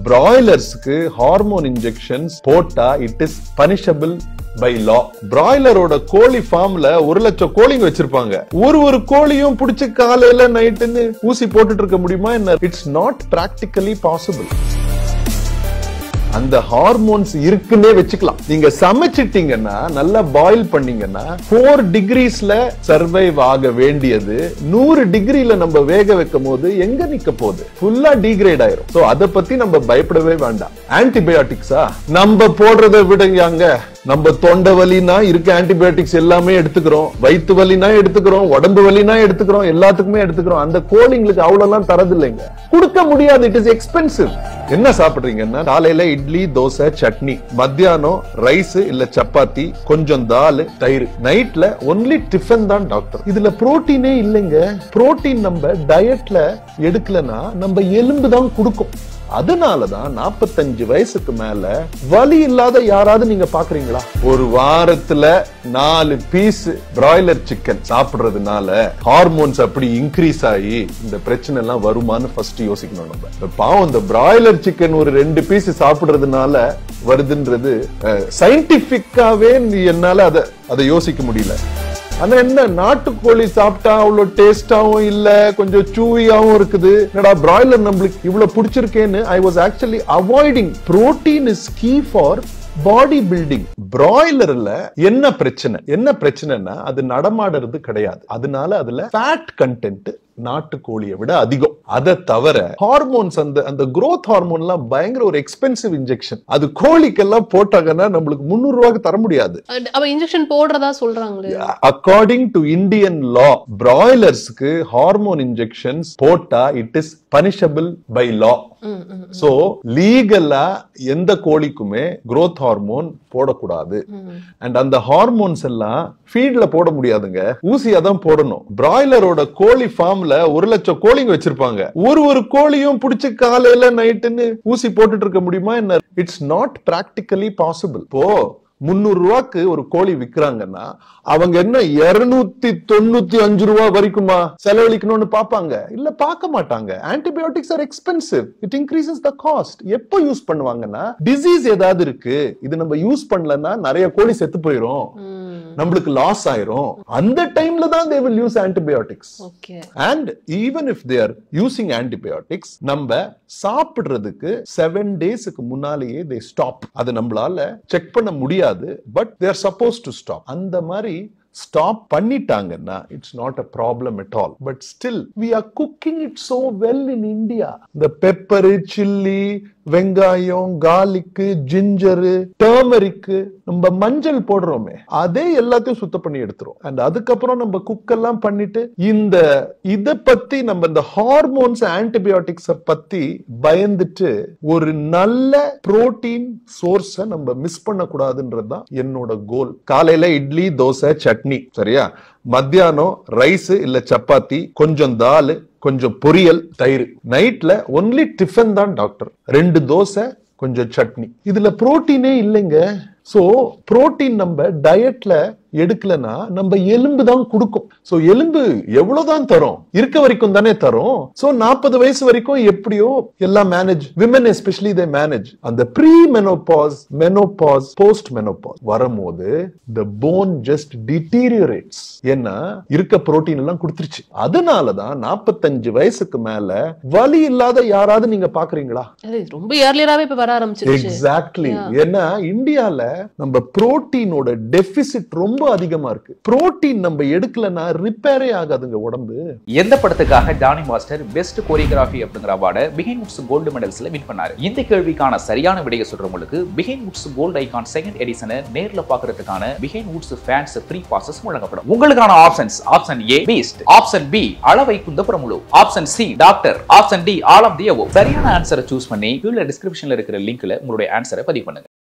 பிராய்லர்ஸ்க்கு hormone injections போட்டா it is punishable by law. பிராய்லரோட கோழி ஃபார்ம்ல 1 லட்சம் கோழிங்க வச்சிருப்பாங்க. ஒரு கோழியும் புடிச்சு காலையில நைட்டுன்னு ஊசி போட்டுட்டு இருக்க முடியுமா என்ன? It's not practically possible. அந்த ஹார்மோன்ஸ் இருக்குன்னே வச்சுக்கலாம். நீங்க சமைச்சிட்டீங்கன்னா நல்லா பாயில் பண்ணீங்கன்னா 4 டிகிரிஸ்ல சர்வைவ் ஆக வேண்டியது 100 டிகிரில நம்ம வேக வைக்கும் போது எங்க நிக்க போகுது? ஃபுல்லா டிகிரேட் ஆயிரும். சோ அத பத்தி நம்ம பயப்படவே வேண்டாம். ஆன்டிபயோட்டிக்ஸா நம்ம போடுறதை விடங்க. நம்ம தொண்டை வலினா இருக்க ஆன்டிபயோட்டிக்ஸ் எல்லாமே எடுத்துக்கிறோம், வயிற்று வலினா எடுத்துக்கிறோம், உடம்பு வலினா எடுத்துக்கிறோம், எல்லாத்துக்குமே எடுத்துக்கிறோம். அந்த கோழிங்களுக்கு அவ்வளவுலாம் தரது இல்லைங்க, கொடுக்க முடியாது. It is expensive. என்ன சாப்பிடுறீங்கன்னா காலையில இட்லி, தோசை, சட்னி, மத்தியானம் ரைஸ் இல்ல சப்பாத்தி, கொஞ்சம் தால், தயிர், நைட்ல ஒன்லி டிஃபன் தான் டாக்டர். இதுல புரோட்டீனே இல்லைங்க. புரோட்டீன் நம்ம டயட்ல எடுக்கலனா நம்ம எலும்பு தான் கொடுக்கும். அதனாலதான் 45 வயசுக்கு மேல வலி இல்லாத யாராவது நீங்க பாக்குறீங்களா? ஒரு வாரத்துல 4 பீஸ் பிராய்லர் சிக்கன் சாப்பிடுறதுனால ஹார்மோன்ஸ் அப்படி இன்க்ரீஸ் ஆகி இந்த பிரச்சனை எல்லாம் வருமானு ஃபர்ஸ்ட் யோசிக்கணும். நம்ம பாவம் இந்த பிராய்லர் சிக்கன் ஒரு 2 பீஸ் சாப்பிடுறதுனால வருதுன்றது சயின்டிபிக்காவே என்னால அதை யோசிக்க முடியல. ஆனா என்ன, நாட்டுக்கோழி சாப்பிட்டா அவ்வளவு டேஸ்டாவும் இல்ல, கொஞ்சம் சூவியாவும் இருக்குது. என்னடா பிராய்லர் நம்மளுக்கு இவ்வளவு பிடிச்சிருக்கேன்னு I was actually avoiding. Protein is key for body building. பிராய்லர்ல என்ன பிரச்சனைனா அது நடமாடுறது கிடையாது. அதனால அதுல ஃபேட் கண்டென்ட் நாட்டுக்கோழியை விட அதிகம். அதை தவிர ஹார்மோன்ஸ், அந்த growth ஹார்மோன் எல்லாம் பயங்கர ஒரு எக்ஸ்பென்சிவ் இன்ஜெக்ஷன். அது கோழிக்கெல்லாம் போட்டாங்கன்னா நம்மளுக்கு 300 ரூபாய்க்கு தர முடியாது. இன்ஜெக்ஷன் போடுறதா சொல்றாங்களே. அக்கார்டிங் டு இந்தியன் லா, பிராய்லர்ஸ்க்கு ஹார்மோன் இன்ஜெக்ஷன்ஸ் போட்டா it is punishable by law. So லீகலா எந்த கோழிக்குமே growth ஹார்மோன் போடக்கூடாது. அண்ட் அந்த ஹார்மோன்ஸ் எல்லாம் ஃபீட்ல போட முடியாதுங்க, ஊசியா தான் போடணும். பிராய்லரோட கோழி ஃபார்ம்ல 1 லட்சம் கோழிங்க வச்சிருப்பாங்க. ஒரு கோழியும் புடிச்சு காலையில நைட்டுன்னு ஊசி போட்டுட்டு இருக்க முடியுமா என்ன? It's not practically possible. இப்போ 300 ரூபாய்க்கு ஒரு கோழி விக்கிறாங்கன்னா அவங்க என்ன 295 ரூபாய் வரைக்குமா செலவழிக்கணும்னு பாப்பாங்க? இல்ல, பார்க்க மாட்டாங்க. Antibiotics are expensive. It increases the cost. எப்போ யூஸ் பண்ணுவாங்கன்னா டிசீஸ் ஏதாவது இருக்கு, இது நம்ம யூஸ் பண்ணலன்னா நிறைய கோழி செத்து போயிரும், நம்மளுக்கு லாஸ் ஆயிரும். அந்த டைம்ல தான் they will use antibiotics. And even if they are using antibiotics, நம்ம சாப்பிடுறதுக்கு 7 டேஸ்க்கு முன்னாலேயே they stop. அது நம்மளால செக் பண்ண முடியாது, but they are supposed to stop. அந்த மாதிரி ஸ்டாப் பண்ணிட்டாங்கன்னா it's not a problem at all. But still we are cooking it so well in India. The pepper, chilli, வெங்காயம், garlic, ginger, turmeric, நம்ம மஞ்சள் போடுறோமே அதே எல்லாத்தையும் சுத்தம் பண்ணி எடுத்துரும். அண்ட் அதுக்கப்புறம் நம்ம குக் எல்லாம் பண்ணிட்டு இத பத்தி நம்ம இந்த ஹார்மோன்ஸ், ஆன்டிபயோட்டிக்ஸ் பத்தி பயந்துட்டு ஒரு நல்ல புரோட்டீன் சோர்ஸ நம்ம மிஸ் பண்ண கூடாதுன்றதுதான் என்னோட கோல். காலையில இட்லி, தோசை, சட்னி, சரியா? மத்தியானம் ரைஸ் இல்ல சப்பாத்தி, கொஞ்சம் தால், கொஞ்சம் பொரியல், தயிர், நைட்ல ஒன்லி டிஃபன் தான் டாக்டர். 2 தோசை, கொஞ்சம் சட்னி. இதுல புரோட்டீனே இல்லைங்க. சோ புரோட்டீன் நம்ம டயட்ல எடுக்கலனா நம்ம எலும்பு தான் கொடுக்கும். சோ எலும்பு எவ்வளவுதான் தரும், இருக்க வரைக்கும் தானே தரும். சோ 40 வயசு வரைக்கும் எப்படியோ எல்லாம் manage. Women especially they manage. அந்த pre menopause, menopause, post menopause வரும்போது the bone just deteriorates. ஏன்னா இருக்க புரோட்டீன் எல்லாம் கொடுத்துருச்சு. அதனாலதான் 45 வயசுக்கு மேல வலி இல்லாத யாராவது நீங்க பாக்குறீங்களா? ரொம்ப ஏர்லியராவே இப்ப வர ஆரம்பிச்சிருச்சு. எக்ஸாக்ட்லி. ஏன்னா இந்தியால நம்ம புரோட்டீனோட டெபிசிட் ரொம்ப அதிகமா இருக்கு. புரோட்டீன் நம்ம எடுக்கலனா ரிப்பேரே ஆகாதுங்க உடம்பு. எந்த படத்துக்காக ஜானி மாஸ்டர் பெஸ்ட் கோரியோகிராஃபி அப்படிங்கிற அவார்டை Behindwoods கோல்டு மெடல்ஸ்ல வின் பண்ணாரு? இந்த கேள்விக்கான சரியான விடையை சொல்றவங்களுக்கு Behindwoods கோல்ட் ஐகான் செகண்ட் எடிஷனை நேர்ல பாக்குறதுக்கான Behindwoods ஃபேன்ஸ் ஃப்ரீ பாசஸ் வழங்கப்படும். உங்களுக்கான options: option A Beast, option B Ala Vaikunthapurramuloo, option C doctor, option D all of the above. சரியான ஆன்சரை சூஸ் பண்ணி கீழ டிஸ்கிரிப்ஷன்ல இருக்கிற லிங்க்ல உங்களுடைய ஆன்சரை பதிவு பண்ணுங்க.